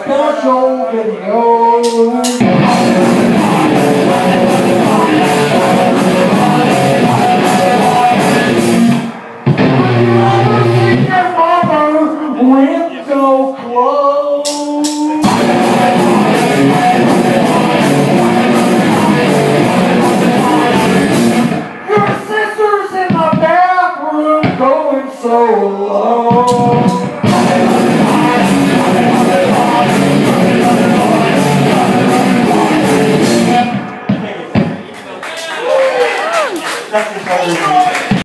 special video. Window closed. Your sister's in the bathroom going so low.